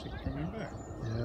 actually coming back. Yeah.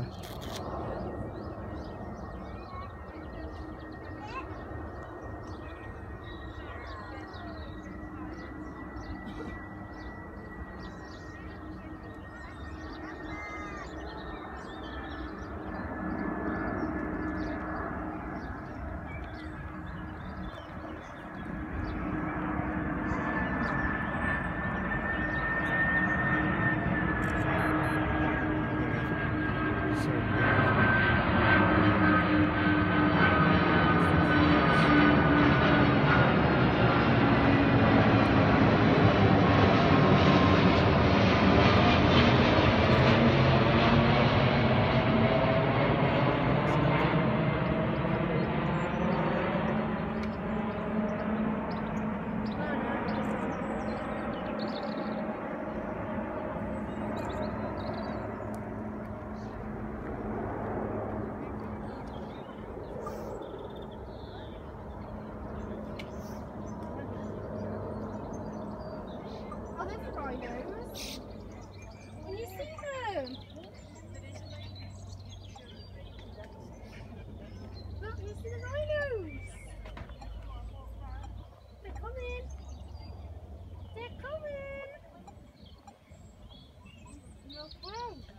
Oh, there's the rhinos. Can you see them? Look, you see the rhinos. They're coming. They're coming. Okay.